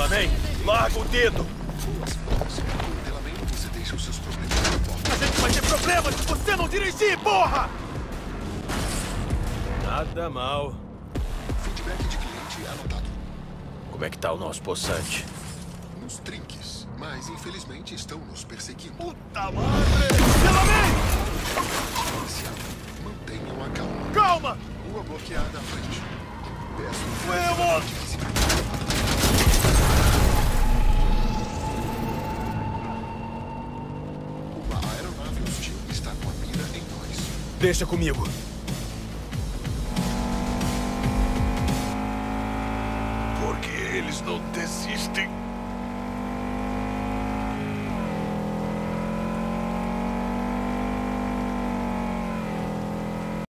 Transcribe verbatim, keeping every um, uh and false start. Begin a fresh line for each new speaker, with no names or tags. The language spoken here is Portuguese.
Delaman, larga o dedo!
Delaman, você deixa os seus problemas na porta.
A gente vai ter problemas se você não dirigir, porra! Nada mal.
Feedback de cliente anotado.
Como é que tá o nosso possante?
Nos trinques, mas infelizmente estão nos perseguindo.
Puta madre! Delaman!
Policial, mantenham a calma.
Calma!
Rua bloqueada à frente. Peço
Vamos!
que se prepare. Uma aeronave hostil está com a mira em nós.
Deixa comigo.
Porque eles não desistem.